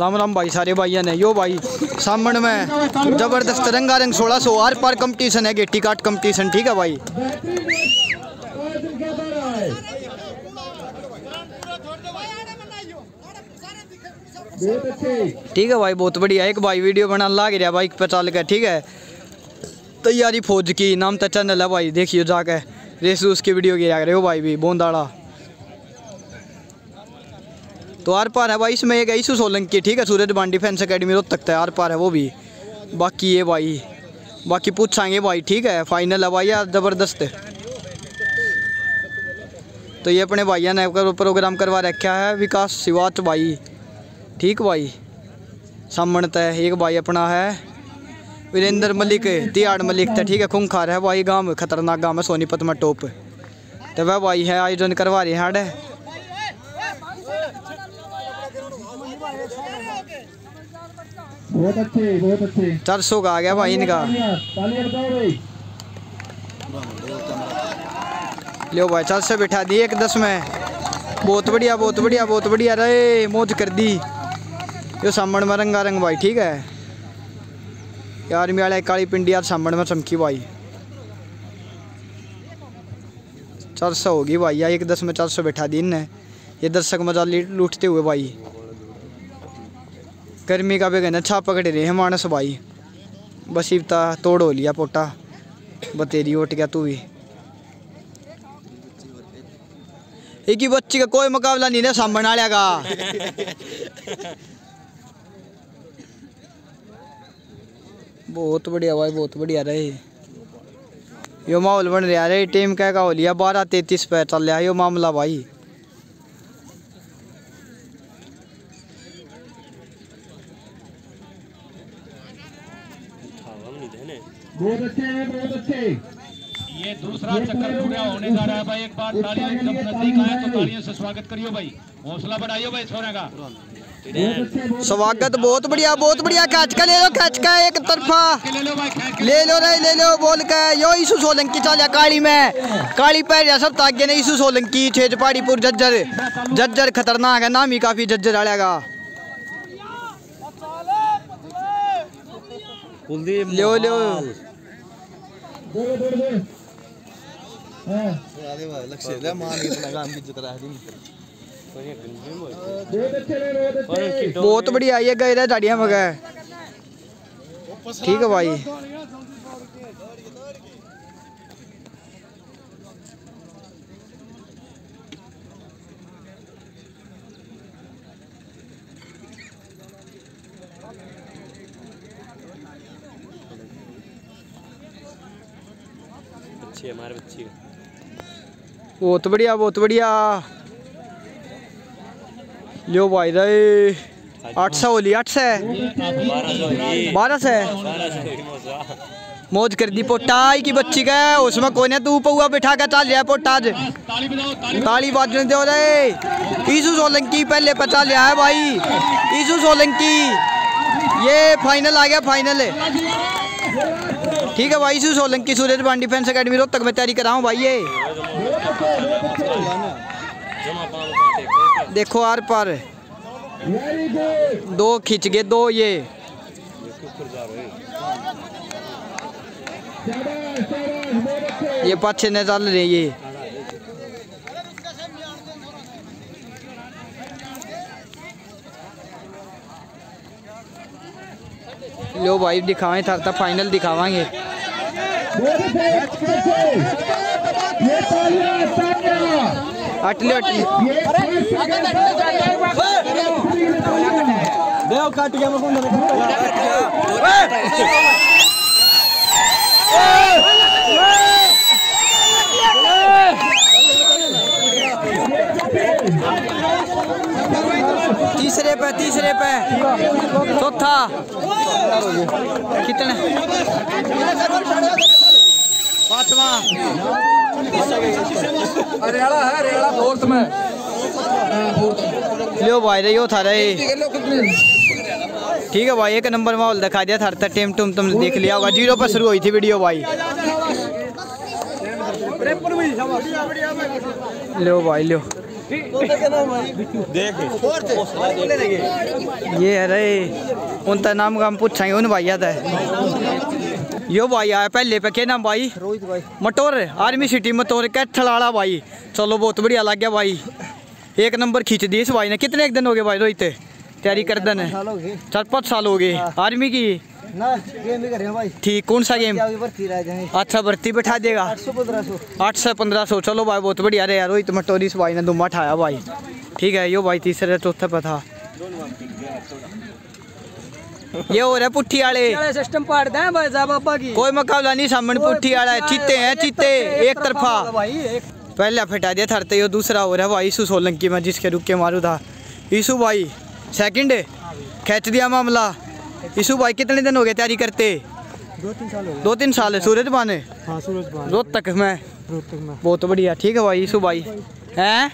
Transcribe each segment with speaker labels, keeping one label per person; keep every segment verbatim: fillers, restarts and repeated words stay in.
Speaker 1: राम राम भाई सारे भाइयों ने। यो भाई सामने में जबरदस्त रंगारंग सोलह सौ आर पार कंपटीशन है, गेटी काट कंपटीशन। ठीक है भाई, ठीक है भाई, बहुत बढ़िया। एक भाई वीडियो बना लाग रहा बाइक पे चल के। ठीक है, तैयारी फौज की नाम तो चैनल है भाई, देखियो जाके रेस उसकी वीडियो गिरा रहे हो भाई भी बोंदाड़ा। तो आर पार है भाई, इसमें एक ईसू सोलंकी। ठीक है, सूरज बांड डिफेंस अकेडमी रोहतक तक है, आर पार है वो भी। बाकी ये भाई बाकी पूछाएंगे भाई। ठीक है, फाइनल है भाई यार जबरदस्त। तो ये अपने भाइयों ने प्रोग्राम करवा रखा है, विकास शिवाच भाई। ठीक भाई, सामने तय एक भाई अपना है वीरेंद्र मलिक, तिहाड़ मलिक था। ठीक है, खूंखार है भाई, गांव खतरनाक गांव है सोनीपत में टॉप। तो वह भाई है आयोजन करवा रहे हैं हाडे।
Speaker 2: बहुत अच्छे बहुत अच्छे।
Speaker 1: चार सौ का आ गया भाई इनका। लो भाई चार सौ बैठा दी एक दस में। बहुत बढ़िया बहुत बढ़िया बहुत बढ़िया रे, मौज कर दी। यो सामने में रंगारंग भाई। ठीक है यार, मियाला काली पिंडी यार सामने में चमकी भाई। चार सौ होगी भाई यार, एक दस में चार सौ बैठा दी इनने। ये दर्शक मजा लूटते हुए भाई। गर्मी का भी कहना छा पकड़ रहे हैं मानस भाई। बस इतना तोड़ हो लिया पोटा, बतेरी उठ गया तू भी। एक ही बच्ची का कोई मुकाबला नहीं है सामने वाले का। बहुत बढ़िया भाई बहुत बढ़िया रहे। यो माहौल बन रहा है, टीम क्या का हो लिया बारह तैतीस पे चल रहा है यो मामला भाई।
Speaker 2: बहुत अच्छे हैं बहुत अच्छे।
Speaker 3: ये दूसरा चक्कर पूरा होने जा रहा है भाई। एक बार तालियां जब नजदीक आए तो तालियों से स्वागत करियो भाई, हौसला बढ़ाइयो भाई सोने का।
Speaker 1: स्वागत बहुत बढ़िया बहुत बढ़िया। कैच का ले लो, कैच का एक तरफा ले लो रे ले लो बोल के। यो ईसू सोलंकी चल काली में, काली पैर सब तागे ने ईसू सोलंकी छेज पहाड़ीपुर जज्जर। जज्जर खतरनाक है, नाम ही काफी जज्जर आलेगा। लो लो बहुत बढ़िया ये गए रहे झाड़िया मगर। ठीक है भाई,
Speaker 4: हमारे बच्चे
Speaker 1: बहुत बढ़िया बहुत बढ़िया। लो भाई रे आठ सौ होली, आठ सौ बारह सौ मौज कर दी। पोटाई की बच्ची का उसमें कोने तू पौआ बिठा कर चल रहा पोटा। आज ताली बाजने दो रे। ईसू सोलंकी पहले पचा लिया है भाई, ईसू सोलंकी। ये फाइनल आ गया फाइनल। ठीक है भाई, ईसू सोलंकी सूरज बांड डिफेंस अकेडमी रोहतक में तैयारी कराऊँ भाई। ये देखो आर पार दो खींच गए दो। ये ये पाछे ने चल रहे ये। लो भाई दिखावें था, था फाइनल दिखावांगे। अटले अटले देव काट गया तीसरे पे तीसरे पे चौथा कितने पांचवा
Speaker 2: हरियाणा है, हरियाणा फोर्थ में।
Speaker 1: लो भाई रे यो था रे। ठीक है भाई, एक नंबर माहौल दिखा दिया था। टीम तुम तुम देख लिया होगा, जीरो पर शुरू हुई थी वीडियो भाई। लो भाई लो ये अरे उनका नाम का हम पूछेंगे उन भाई आता है। यो भाई आया पहले पे, क्या नाम भाई? रोहित भाई। मटोर आर्मी सिटी मटोर कैथलाड़ा भाई। चलो बहुत बढ़िया लग गया भाई, एक नंबर खींच दी इस भाई ने। कितने एक दिन हो गए भाई रोहित तैयारी कर देने? चार पाँच साल हो गए। आर्मी की ना गेम भी कर रहे हैं भाई। ठीक, कौन सा गेम? अच्छा भर्ती बैठा देगा। आठ सौ पंद्रह सौ चलो भाई बहुत बढ़िया रहे यार। रोहित मटोरी इस भाई ने दुम्मा उठाया भाई। ठीक है, यो भाई तीसरे चौथे पे था। ये हो रहा है पुट्ठी वाले सिस्टम पाड़ दे भाई बाबा की। कोई मुकाबला नहीं, सामने पुट्ठी वाला है। चीते हैं चीते एक तरफा। पहले फिटा दिया थरते, यो दूसरा हो रहा है भाई ईसू सोलंकी में जिसके रुक के मारू था। ईसू भाई सेकंड खींच दिया मामला। ईसू भाई कितने दिन हो गए तैयारी करते? दो तीन साल हो गए। दो तीन साल है। सूरज बाने? हाँ सूरज बाने। रोहतक में? रोहतक में। बहुत बढ़िया। ठीक है भाई ईसू भाई हैं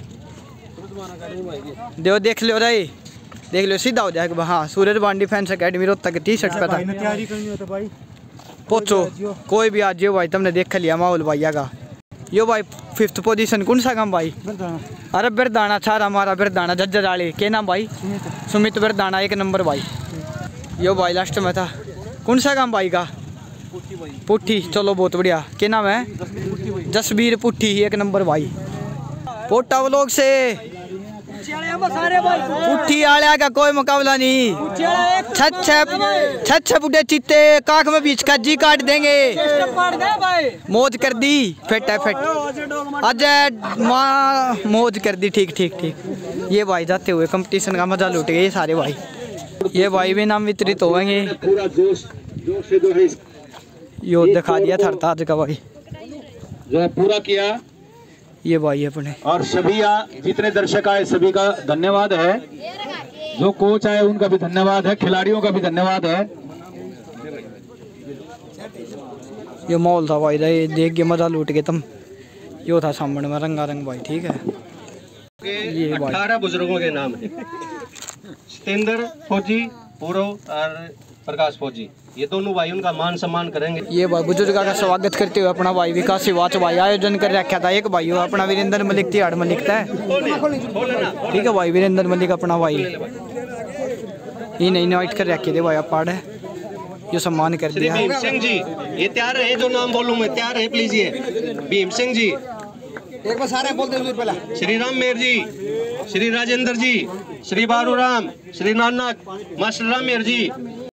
Speaker 1: दो देख लो रे, देख लो सीधा हो जाएगा। हाँ Suraj Bhan defence academy Rohtak T shirt पे था। तैयारी करनी हो तो भाई पूछो, कोई भी आज यो भाई तुमने देख लिया माहौल भैया का। यो भाई फिफ्थ पोजीशन कौन सा काम भाई? अरे बिरदाना छारा हमारा बिरदाना झज्जर वाले। क्या नाम भाई? सुमित बिरदाना एक नंबर भाई। यो भाई लास्ट में था। कौन सा काम भाई का? पुट्ठी। चलो बहुत बढ़िया। क्या नाम है? जसबीर पुट्ठी एक नंबर भाई। पोटा व्लॉग से पुट्ठी आलिया का कोई मुकाबला नहीं। छत छत बुढ़े चीते काख में बीच का जी काट देंगे। मौज कर दी फिट है फिट। अजय माँ मौज कर दी। ठीक ठीक ठीक। ये भाई जाते हुए कंपटीशन का मजा लूट गए ये सारे भाई। ये भाई भी नाम वितरित होंगे। यो दिखा दिया था आज का भाई
Speaker 3: जो है पूरा किया
Speaker 1: ये भाई अपने।
Speaker 3: और सभी जितने दर्शक आए सभी का धन्यवाद है। जो कोच आए उनका भी धन्यवाद है, खिलाड़ियों का भी धन्यवाद है।
Speaker 1: ये माहौल था भाई रहे देख के मजा लूट के तुम। यो था सामने में रंगारंग भाई। ठीक है, ये
Speaker 4: अठारह बुजुर्गों के नाम है। सतेंद्र फौजी, पूरव और प्रकाश फौजी, ये दोनों भाई उनका मान सम्मान करेंगे।
Speaker 1: ये भाई बुजुर्गा का स्वागत करते हुए अपना भाई विकास वाच भाई आयोजन कर रखा था। एक भाई अपना वीरेंद्र मलिक तिहाड़ में लिखता है। ठीक है भाई, वीरेंद्र मलिक अपना भाई इन्हें इनवाइट कर रखे थे भाई आप पाड़ है जो सम्मान कर दिया।
Speaker 4: भीम सिंह जी ये तैयार है, जो नाम बोलूं मैं तैयार है प्लीज। ये भीम सिंह जी
Speaker 2: एक बार सारे बोल दे पहला।
Speaker 4: श्री राम मेर जी, श्री राजेंद्र जी, श्री बारू राम, श्री नानक, मास्टर राम मेर जी,